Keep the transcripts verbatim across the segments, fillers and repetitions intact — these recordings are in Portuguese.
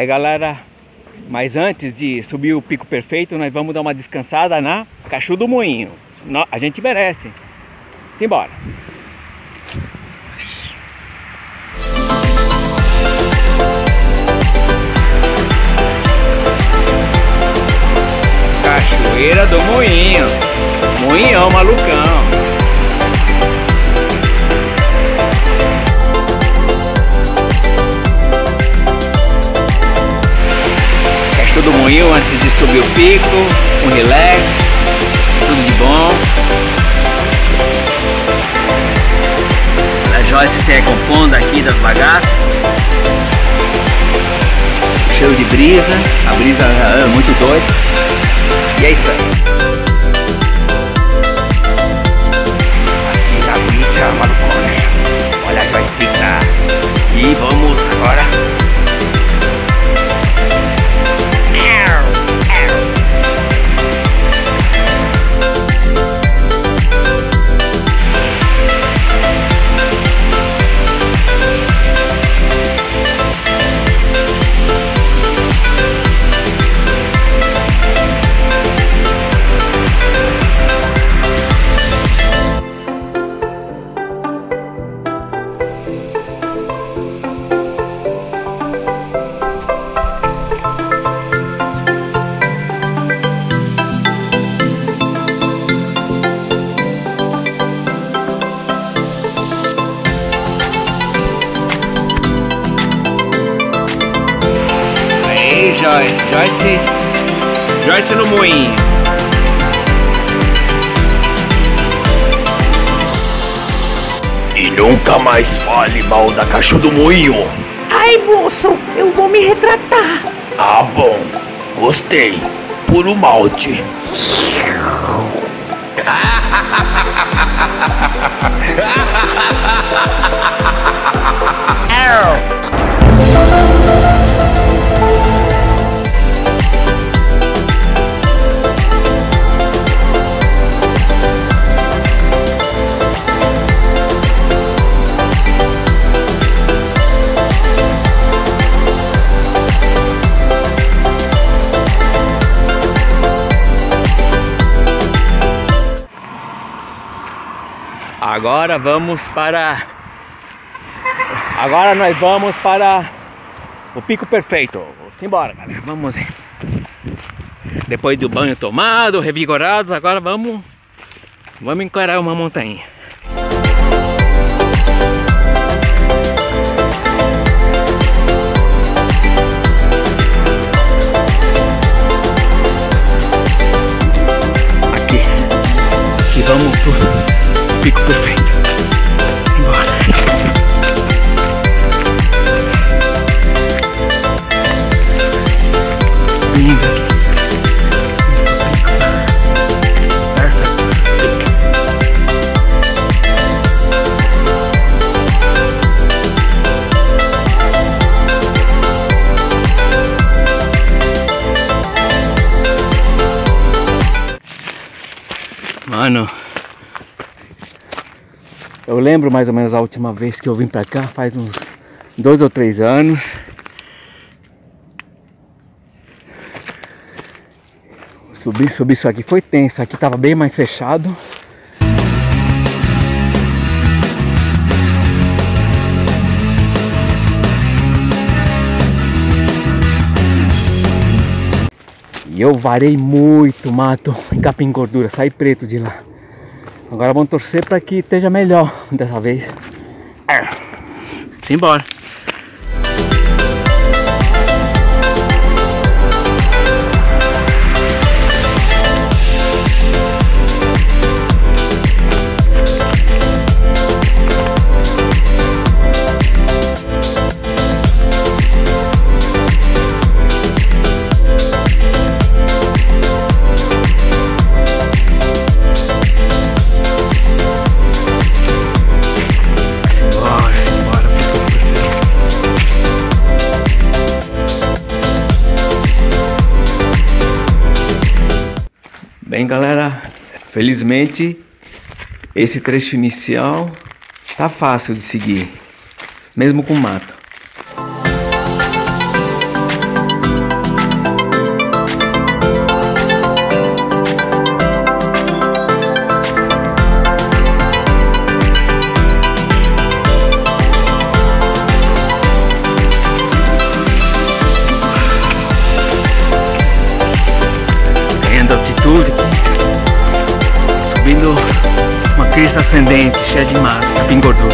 Aí, galera, mas antes de subir o Pico Perfeito, nós vamos dar uma descansada na Cachoeira do Moinho. A gente merece. Simbora. Cachoeira do Moinho. Moinhão, malucão. Cachoeira do Moinho antes de subir o pico. Um relax. Tudo de bom. A Joyce se recompondo aqui das bagaças. Cheio de brisa. A brisa é muito doida. E é isso aí. Aqui na brisa, malucona. Olha a Joycita. E vamos agora. Joyce, Joyce, Joyce no moinho. E nunca mais fale mal da Cachoeira do Moinho. Ai, moço, eu vou me retratar. Ah, bom, gostei. Puro malte. Agora vamos para... Agora nós vamos para o Pico Perfeito. Simbora, galera. Vamos. Depois do banho tomado, revigorados, agora vamos... Vamos encarar uma montanha. Aqui. Aqui vamos pro... Pico Perfeito. Embora. Lindo aqui. Perfeito. Mano, eu lembro mais ou menos a última vez que eu vim pra cá, faz uns dois ou três anos. Subir, subir isso aqui foi tenso, aqui tava bem mais fechado. E eu varei muito mato em capim gordura, saí preto de lá. Agora vamos torcer para que esteja melhor dessa vez. Simbora. Bem, galera, felizmente esse trecho inicial tá fácil de seguir, mesmo com mato. pista ascendente, cheia de mato, capim gordura.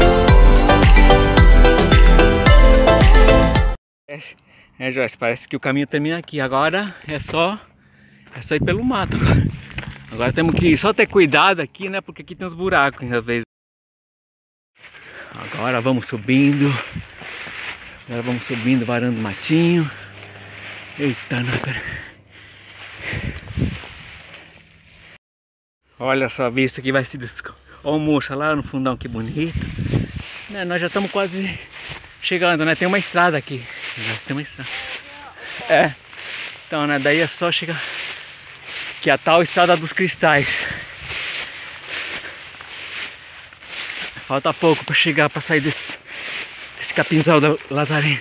É, é, Joyce, parece que o caminho termina aqui. Agora é só, é só ir pelo mato. Agora, agora temos que só ter cuidado aqui, né? Porque aqui tem uns buracos às vezes. Agora vamos subindo. Agora vamos subindo, varando o matinho. Eita, não, cara. Olha só a vista que vai se descobrir. Olha o Murcha lá no fundão, que bonito. Né, nós já estamos quase chegando, né? Tem uma estrada aqui. Tem uma estrada. É. Então, né? Daí é só chegar. Que é a tal Estrada dos Cristais. Falta pouco para chegar, para sair desse, desse capinzal do Lazareno.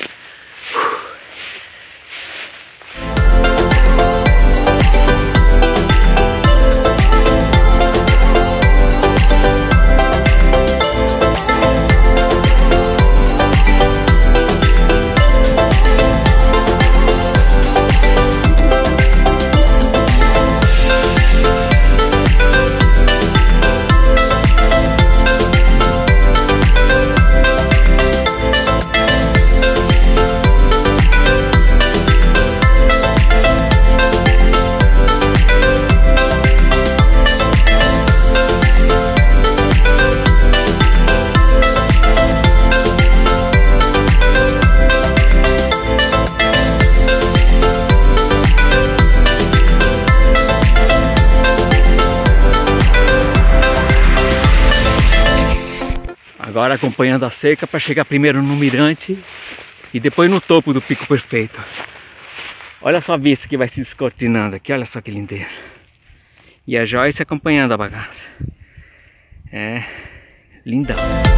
Agora acompanhando a seca para chegar primeiro no mirante e depois no topo do Pico Perfeito. Olha só a vista que vai se descortinando aqui, olha só que lindeza. E a Joyce acompanhando a bagaça. É lindão.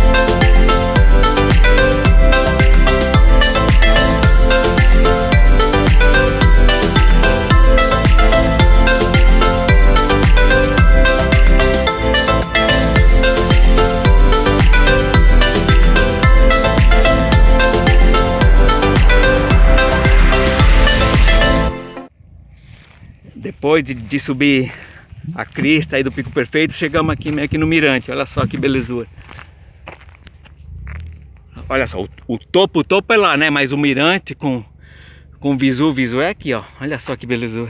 Depois de, de subir a crista aí do Pico Perfeito, chegamos aqui meio que no mirante. Olha só que belezura. Olha só, o, o topo, o topo é lá, né? Mas o mirante com, com visu, visu é aqui, ó. Olha só que belezura.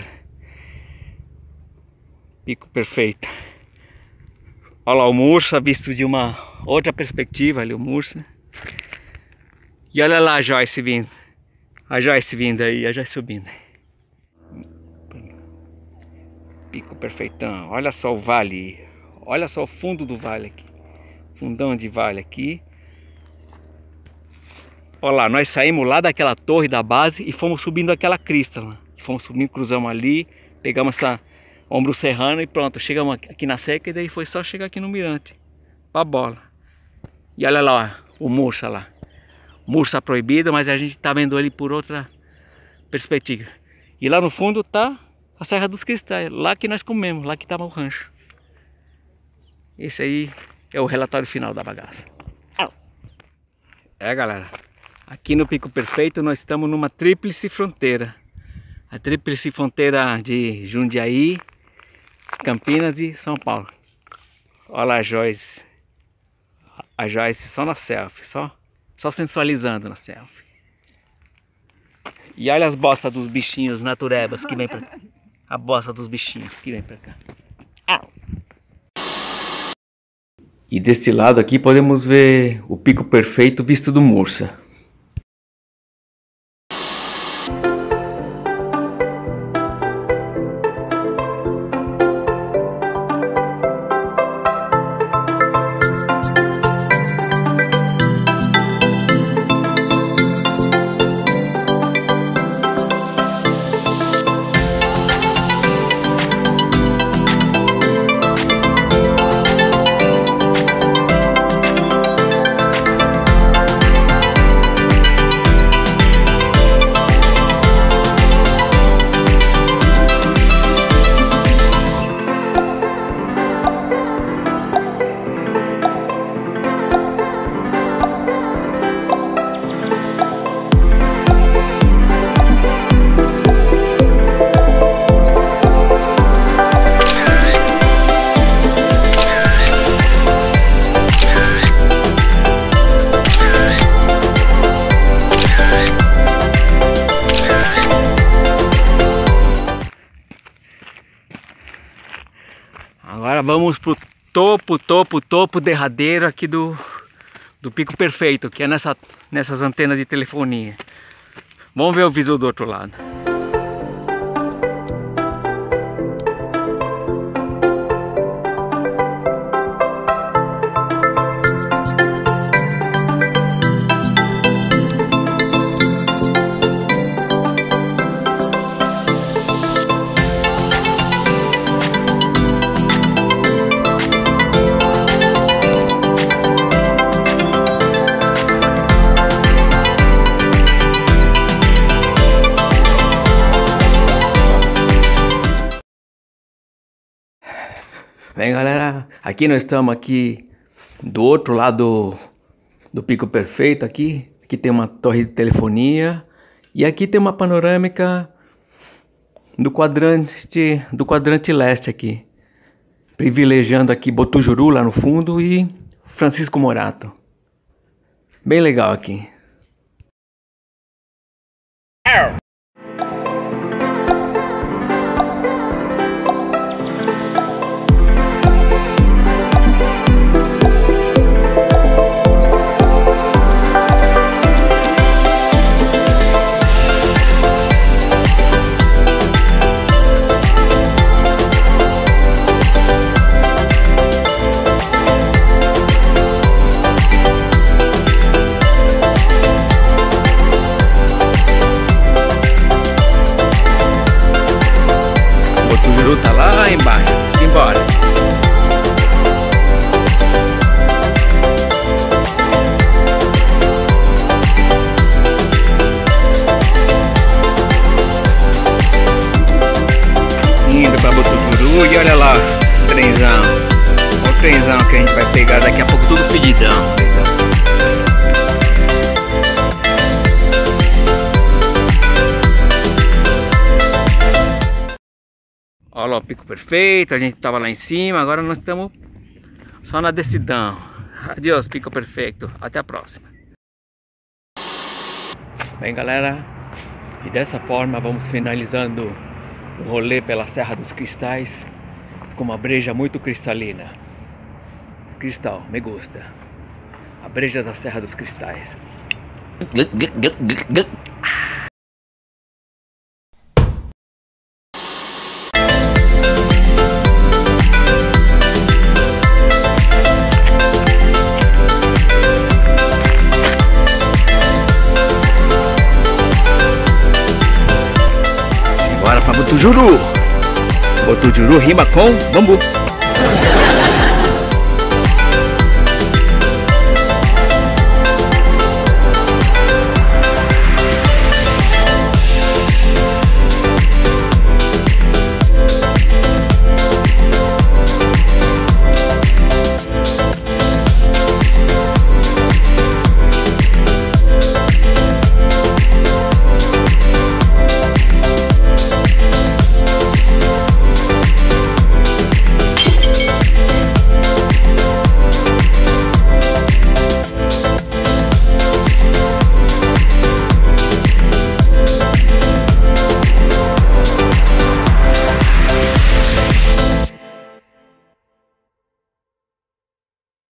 Pico Perfeito. Olha lá o Murcha visto de uma outra perspectiva ali, o Murcha. E olha lá a Joyce vindo. A Joyce vindo aí, a Joyce subindo. Pico Perfeitão, olha só o vale, olha só o fundo do vale aqui, fundão de vale aqui. Olha lá, nós saímos lá daquela torre da base e fomos subindo aquela crista lá. Fomos subindo, cruzamos ali, pegamos essa ombro serrano e pronto, chegamos aqui na seca e daí foi só chegar aqui no mirante, pra bola. E olha lá, ó, o Murcha lá, Murcha proibido, mas a gente tá vendo ele por outra perspectiva. E lá no fundo tá a Serra dos Cristais, lá que nós comemos, lá que estava o rancho. Esse aí é o relatório final da bagaça. É, galera, aqui no Pico Perfeito nós estamos numa tríplice fronteira. A tríplice fronteira de Jundiaí, Campinas e São Paulo. Olha lá a Joyce. A Joyce só na selfie, só, só sensualizando na selfie. E olha as bostas dos bichinhos naturebas que vem pra cá. A bosta dos bichinhos que vem pra cá. Au. E deste lado aqui podemos ver o Pico Perfeito visto do Murcha. vamos pro topo, topo, topo derradeiro aqui do, do Pico Perfeito, que é nessa, nessas antenas de telefonia. Vamos ver o visor do outro lado. Bem, galera, aqui nós estamos aqui do outro lado do, do Pico Perfeito aqui. Aqui tem uma torre de telefonia e aqui tem uma panorâmica do quadrante, do quadrante leste aqui, privilegiando aqui Botujuru lá no fundo e Francisco Morato. Bem legal aqui. Tá lá embaixo, embora. Indo pra Botujuru e olha lá, o trenzão. Olha o trenzão que a gente vai pegar daqui a pouco, tudo pedidão. Olha lá o Pico Perfeito, a gente tava lá em cima, agora nós estamos só na descidão. Adeus, Pico Perfeito, até a próxima. Bem, galera, e dessa forma vamos finalizando o rolê pela Serra dos Cristais com uma breja muito cristalina. Cristal, me gusta. A breja da Serra dos Cristais. Bora pra Botujuru. Botujuru rima com bambu.